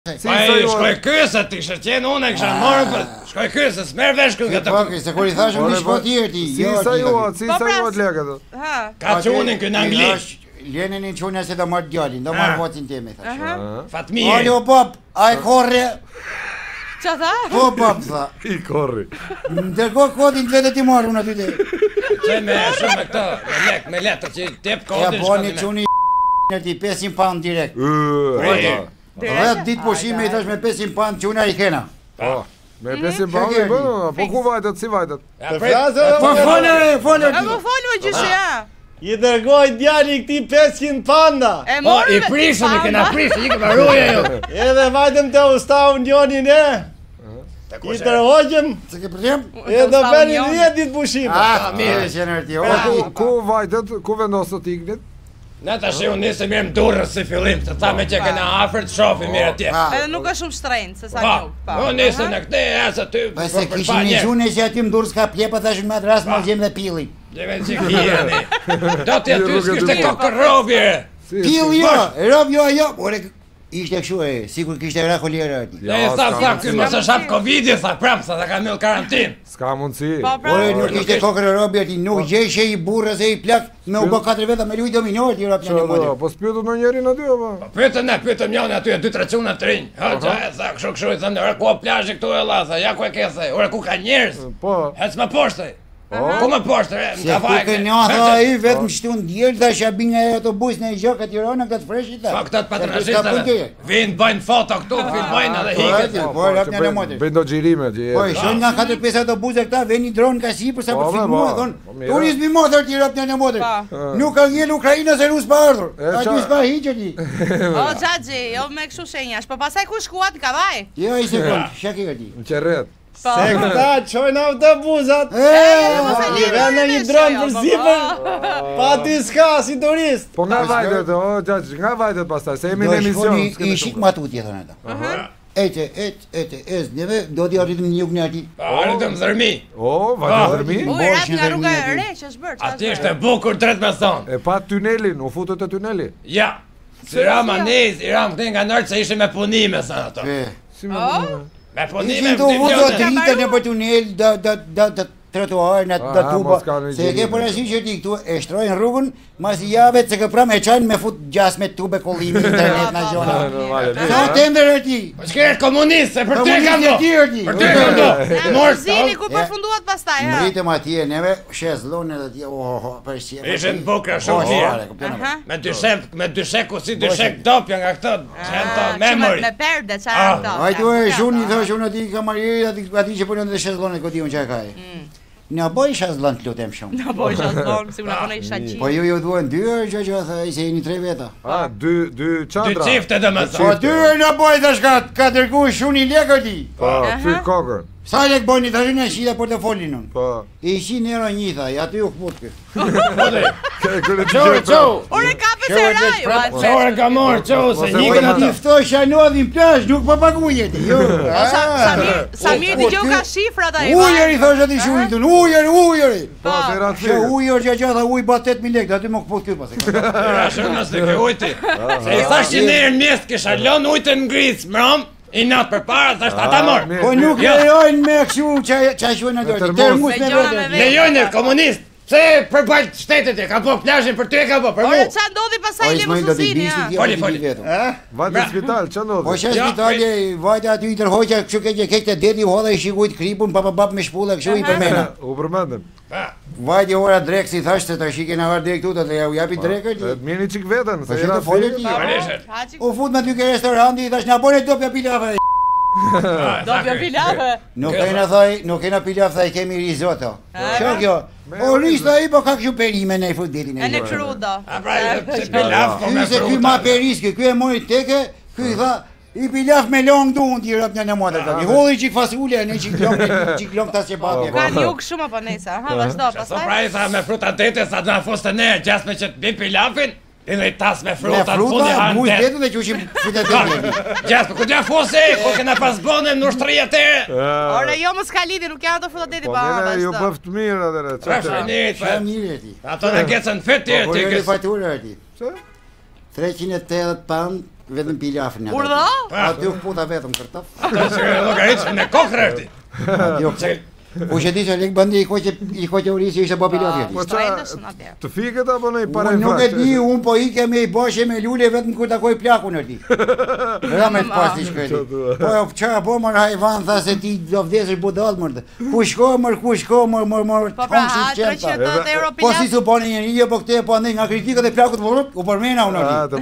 Shkoj kyse ti shë qenë unë e kisha marrë për... Shkoj kyse, s'merë vesh kënë këtë... Se kur I thashëm në shko tjerë ti... Si sa juat lekët? Ka qunin kënë Angli. Ljenin në qunin se do marrë djallin, do marrë vocin teme, thash. Fatmije. Alo, pap, a e korre... Qa tha? Po, pap, tha. I korri. Ndërko kodin të vetë ti marrë unë aty te. Që me shumë me këto, me letë, që tep kodin shkoni me... Ja, po një quni në ti 500 pound direkt. Dhe ditë pushime I thash me 500 pound quna I kena. Me 500 pound I bënë, po ku vajtët, si vajtët? Po folë E më folë gjyshe, ja. I dërgoj djali këti 500 panda. Po, I prishëm, I kena prishëm, I këma ruja jo. Edhe vajtëm të ustau njonin e. I tërhoqëm. Se ke përdjem? Edhe bëni 10 ditë pushime. Mirë që në rëti. Ku vajtët, ku vendosët iknit? Në të shi unë nisë mirë më durës si fillim, të ta me që kena afer të shofi mirë atje. Edhe nuk është shumë shtrejnë, se sa një. Unë nisë në këte e asë aty. Se kishim një gjune që aty më durës ka plepa, thashën me atë rast më gjem dhe pili. Gjeve që kje, ne. Do të aty s'kishte kokë robje. Pil jo, rob jo ajo. Ishte këshu e, sikur kishte ra kolera ati. Ne sa këy mos është hap Covid-i, sa prapë, sa ka mil karantin. S'ka mundësi. Ore, nuk ishte kokër e robi ati, nuk gjeshe I burës e I plak, me u bë 4 veta me luj dominor ti rap një model. Po s'pyetët në njerin aty, apo? Pyetëm njën aty, 2-3 cuna të rinj. Ha, qa e sa këshu I thënë, ore ku o plazhi këtu e la, ja ku e kese, ore ku ka njerës. Po. Hec më poshtë. Ku më poshtë, Se ku ke njatha I vetëm shtu në djelë, dhe shabin e autobus në I gjokë aty rona këtë freshi ta. Po këtë patronazistëve, vinë bëjnë foto këtu, filmojnë edhe hikët. Po, rap një model. Bëjnë do gjirime që Po, shon nga 4-5 autobuse këta, veni dronë ka si për sa për filmua, thonë, turizmi modër ti rap një model. Nuk ka ngell Ukrajina se Rus pa ardhur. Aty s'ka hiqë ti. O, Xhaxhi, jo me kështu shenjash, po pasaj ku shkuat ka vaj? Jo, I sekund, shaki ti. në qerret. Se këta qojnë autobusat. I vene një dronë për zipër. Pa ty s'ka si turist. Po nga vajtet, o Xhaxhi, nga vajtet pastaj, se jemi në emision. I shik matutje thonë ata. Ete, neve do t'i arritëm një jug në ati. Arritëm dhërmi. O, vajtë dhërmi? U, I rat nga rruga e re që është bërë. Ati është e bukur drejt me thonë. E pa tunelin, u futët e tuneli? Ja, si ram anez, I ram këte nga nërtë se ishe me punime, sa ato. Si me punime? Me punime, Ishin të vudo dritën e për tunel, da trotuar, da tuba, se e ke për asin që ti këtu e shtrojnë rrugën, mas I jave që këpram e qajnë me fut gjas me tube kollimi internet në gjona. Sa të ndër e ti? Po që kërë komunist, se për ty e kam do. Për ty e kam do. Zini ku përfunduat pastaj, ha? Mritëm atje, neve shezlone dhe tje, për si... Ishen bukra shumë tjera. Me dysheku si dyshek dopja nga këto, që në to memory. Me perde, që e to. Ajtu e shuni, thash unë ati kamarjeri, ati që përnë dhe shezlone këtë unë që e kaj. Në boj shazlon të lutem shumë. Në boj shazlon, si unë akone isha qimë. Po ju duhen 2 që thë, I se jeni 3 veta. 2 qandra. 2 qifte dhe më Po 2 në boj të shkat, ka tërgu shuni lekër ti. Po, 3 kokër. Sa lek bojni të rinë e shida portofolin unë. Po. I 100 euro një tha, aty u këput kë. Ore kape se raju. Qore ka morë, qo, se hikën ato. Ti ftoj shanodhin plash, nuk po paguje ti. Samir t'i gjo ka shifrat a I vaj. Ujëri thosh ati shunit unë, ujëri. Po, se ratë Shë ujër që gjatë ujë ba 8.000 lekë, aty më këput kë pas. Rashën nësë ke ujti. Se I thash që nërë mjestë kisha lon ujtë në ngrisë, mram. I natë për para, thasht ata morë. Po nuk lejojnë me këshu që shuën e dojtë. Termus me vete. Lejojnë komunist. Se për bajt shtetet e ka po plazhin për ty e ka po, për mu. Ore qa ndodhi pasaj lemosësini, ja? Foli. Vajtë spital, që ndodhi? Po që spitali, vajtë aty I tërhoqja, këshu kejte deti u hodha I shikujt kripun, bab me shpulla, këshu I përmena. U përmendën. Vajtë ora drek si thashtë, të shike në varë drek tuta, të u japi drekër ti. Mirë një qik vetën, se jera fili. U fut me ty ke restoranti, thash në bone dopja pilave. Dopja pilave? Nuk kena pilaf, thaj kemi risotto. Shë kjo? O rista I po ka këshu perime në I fut detin e në krudo. A pra, se pilaf po me fruta. Ky ma periske, ky e mori teke, ky tha, I pilaf me long du unë t'i rëp një modër të. I hodhi qik fasule, në qik long tas që batje. Ka një ukë shumë apo nesa, ha, vazhdo, pasaj? So pra I tha me fruta dete, sa të nga foste ne, gjasme që t'bim pilafin, I dhe I tas me fruta të fundi hanë mujtë detu dhe që ushim fruta dete. Gjasme, ku t'ja fose, ku kena pas bone në ushtëri atere. Ore, jo më s'ka lidi, nuk janë të fruta dete, pa, vazhdo. Po, ju bëft mirë, adere, Qa mirë ti. Ato në gecën fet tjerë ti. Po, kërë faturë ti. 380 pound, Vetëm pilafën atë. Urdhë? Aty u puta vetëm kërtaf. Ata që llogaritën e kokrerti. Po që di se lek bandi i koqe urisi ishte bo pilafi. Po të fikët apo në i pare Nuk e di, unë po i kemi i boshe me lule vetëm kur takoj plakun e ti. Ramet pas t'i shkëti. Po qa po mër hajvan, tha se ti do vdesër budal mërë. Ku shko mër, Po pra, 300 euro Po pilaf. si su po një njëri, po këte po ndë nga kritikët e plakut, u përmena unë.